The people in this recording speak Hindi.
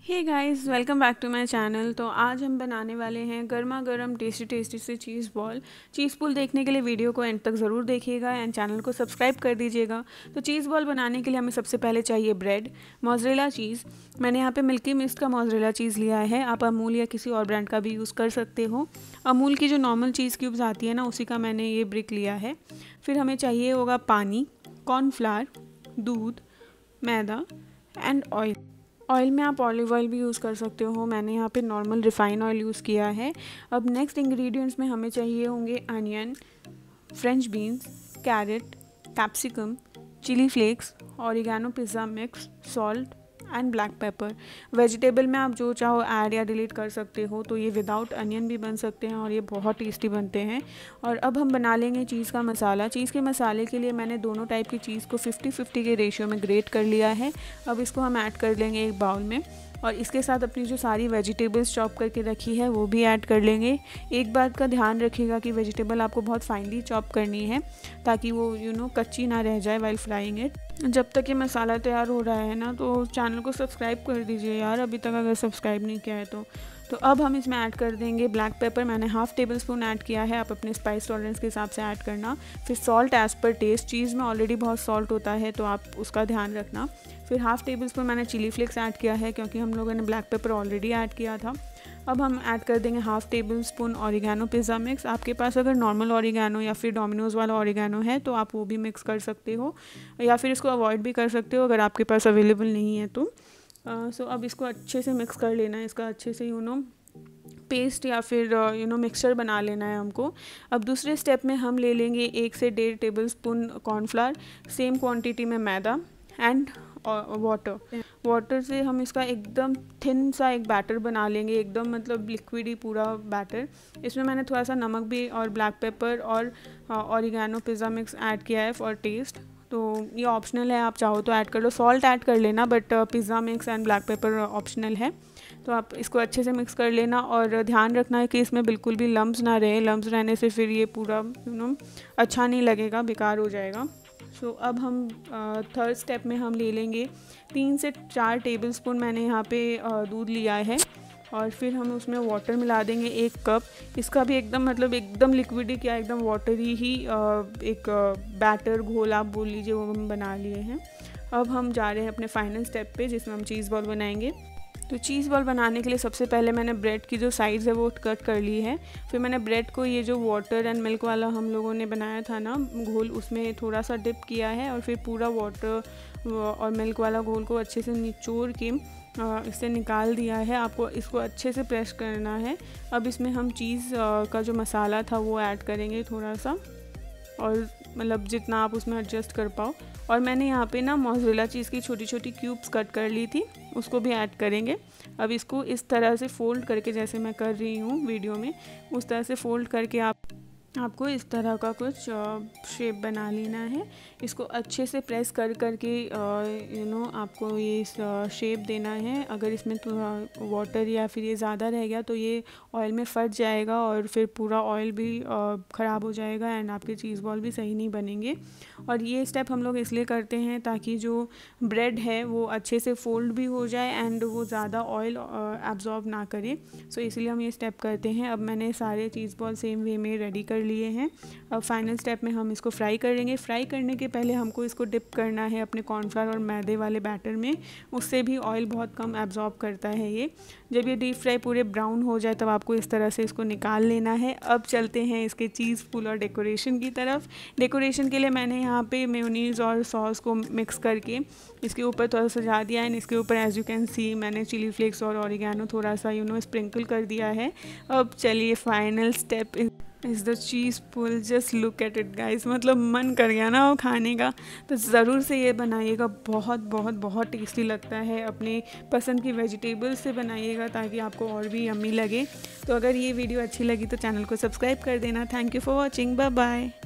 Hey guys, welcome back to my channel. तो आज हम बनाने वाले हैं गर्मा गर्म टेस्टी से चीज़ बॉल। चीज़ बॉल देखने के लिए वीडियो को एंड तक ज़रूर देखिएगा एंड चैनल को सब्सक्राइब कर दीजिएगा। तो चीज़ बॉल बनाने के लिए हमें सबसे पहले चाहिए ब्रेड, मोज़रेला चीज़। मैंने यहाँ पे मिल्की मिस्ट का मोज़रेला चीज़ लिया है, आप अमूल या किसी और ब्रांड का भी यूज़ कर सकते हो। अमूल की जो नॉर्मल चीज़ क्यूब्स आती है ना, उसी का मैंने ये ब्रिक लिया है। फिर हमें चाहिए होगा पानी, कॉर्नफ्लावर, दूध, मैदा एंड ऑयल। ऑयल में आप ऑलिव ऑयल भी यूज़ कर सकते हो, मैंने यहाँ पे नॉर्मल रिफ़ाइन ऑयल यूज़ किया है। अब नेक्स्ट इंग्रेडिएंट्स में हमें चाहिए होंगे onion, French beans, carrot, capsicum, chilli flakes, oregano pizza mix, salt and black pepper. Vegetable में आप जो चाहो ऐड या डिलीट कर सकते हो। तो ये विदाउट अनियन भी बन सकते हैं और ये बहुत टेस्टी बनते हैं। और अब हम बना लेंगे चीज़ का मसाला। चीज़ के मसाले के लिए मैंने दोनों टाइप की चीज़ को 50-50 के रेशियो में ग्रेट कर लिया है। अब इसको हम ऐड कर लेंगे एक बाउल में और इसके साथ अपनी जो सारी वेजिटेबल्स चॉप करके रखी है वो भी ऐड कर लेंगे। एक बात का ध्यान रखिएगा कि वेजिटेबल आपको बहुत फाइनली चॉप करनी है ताकि वो कच्ची ना रह जाए वाइल फ्राइंग इट। जब तक ये मसाला तैयार हो रहा है ना, तो चैनल को सब्सक्राइब कर दीजिए यार, अभी तक अगर सब्सक्राइब नहीं किया है तो अब हम इसमें ऐड कर देंगे ब्लैक पेपर। मैंने हाफ़ टेबल स्पून ऐड किया है, आप अपने स्पाइस टॉलरेंस के हिसाब से ऐड करना। फिर salt as per taste, cheese में ऑलरेडी बहुत सॉल्ट होता है तो आप उसका ध्यान रखना। फिर हाफ़ टेबल स्पून मैंने चिली फ्लेक्स ऐड किया है क्योंकि हम लोगों ने ब्लैक पेपर ऑलरेडी ऐड किया था। अब हम ऐड कर देंगे half tablespoon oregano pizza mix. आपके पास अगर नॉर्मल ऑरिगेनो या फिर डोमिनोज़ वाला ऑरिगेनो है तो आप वो भी मिक्स कर सकते हो या फिर इसको अवॉइड भी कर सकते हो अगर आपके पास अवेलेबल नहीं है तो। सो अब इसको अच्छे से मिक्स कर लेना है, इसका अच्छे से पेस्ट या फिर मिक्सचर बना लेना है हमको। अब दूसरे स्टेप में हम ले लेंगे 1 से 1.5 tablespoon cornflour, same quantity में मैदा एंड वाटर से हम इसका एकदम थिन सा एक बैटर बना लेंगे, एकदम मतलब लिक्विड ही पूरा बैटर। इसमें मैंने थोड़ा सा नमक भी और ब्लैक पेपर और ऑरिगेनो पिज़्ज़ा मिक्स ऐड किया है फॉर टेस्ट। तो ये ऑप्शनल है, आप चाहो तो ऐड कर लो, सॉल्ट ऐड कर लेना, but pizza mix and black pepper optional है। तो आप इसको अच्छे से मिक्स कर लेना और ध्यान रखना है कि इसमें बिल्कुल भी लम्स ना रहे। लम्स रहने से फिर ये पूरा अच्छा नहीं लगेगा, बेकार हो जाएगा। सो अब हम थर्ड स्टेप में हम ले लेंगे 3 से 4 टेबल स्पून मैंने यहाँ पे दूध लिया है और फिर हम उसमें वाटर मिला देंगे 1 कप। इसका भी एकदम लिक्विड ही क्या, एकदम वाटरी ही एक बैटर घोल आप बोल लीजिए, वो हम बना लिए हैं। अब हम जा रहे हैं अपने फाइनल स्टेप पे जिसमें हम चीज़ बॉल बनाएंगे। तो चीज़ बॉल बनाने के लिए सबसे पहले मैंने ब्रेड की जो साइज़ है वो कट कर ली है। फिर मैंने ब्रेड को ये जो वाटर एंड मिल्क वाला हम लोगों ने बनाया था ना घोल, उसमें थोड़ा सा डिप किया है और फिर पूरा वाटर और मिल्क वाला घोल को अच्छे से निचोड़ के इससे निकाल दिया है। आपको इसको अच्छे से प्रेस करना है। अब इसमें हम चीज़ का जो मसाला था वो ऐड करेंगे थोड़ा सा, और मतलब जितना आप उसमें एडजस्ट कर पाओ। और मैंने यहाँ पे ना मोज़रेला चीज़ की छोटी छोटी क्यूब्स कट कर ली थी, उसको भी ऐड करेंगे। अब इसको इस तरह से फ़ोल्ड करके, जैसे मैं कर रही हूँ वीडियो में, उस तरह से फ़ोल्ड करके आपको इस तरह का कुछ शेप बना लेना है। इसको अच्छे से प्रेस कर करके आपको ये शेप देना है। अगर इसमें थोड़ा वाटर या फिर ये ज़्यादा रह गया तो ये ऑयल में फट जाएगा और फिर पूरा ऑयल भी ख़राब हो जाएगा एंड आपके चीज़ बॉल भी सही नहीं बनेंगे। और ये स्टेप हम लोग इसलिए करते हैं ताकि जो ब्रेड है वो अच्छे से फोल्ड भी हो जाए एंड वो ज़्यादा ऑयल एब्जॉर्ब ना करे। सो इसलिए हम ये स्टेप करते हैं। अब मैंने सारे चीज़ बॉल सेम वे में रेडी कर लिए हैं। अब फाइनल स्टेप में हम इसको फ्राई करेंगे। फ्राई करने के पहले हमको इसको डिप करना है अपने कॉर्नफ्लावर और मैदे वाले बैटर में, उससे भी ऑयल बहुत कम एब्जॉर्ब करता है ये। जब ये डीप फ्राई पूरे ब्राउन हो जाए तब आपको इस तरह से इसको निकाल लेना है। अब चलते हैं इसके चीज़ फुल और डेकोरेशन की तरफ। डेकोरेशन के लिए मैंने यहाँ पे मेयोनीज़ और सॉस को मिक्स करके इसके ऊपर थोड़ा सा सजा दिया एंड इसके ऊपर एज यू कैन सी मैंने चिली फ्लेक्स और ऑरिगेनो थोड़ा सा स्प्रिंकल कर दिया है। अब चलिए final step is the cheese pull. Just look at it guys, मतलब मन कर गया ना वो खाने का। तो ज़रूर से ये बनाइएगा, बहुत बहुत बहुत टेस्टी लगता है। अपने पसंद की वेजिटेबल्स से बनाइएगा ताकि आपको और भी यम्मी लगे। तो अगर ये वीडियो अच्छी लगी तो चैनल को सब्सक्राइब कर देना। Thank you for watching, bye bye.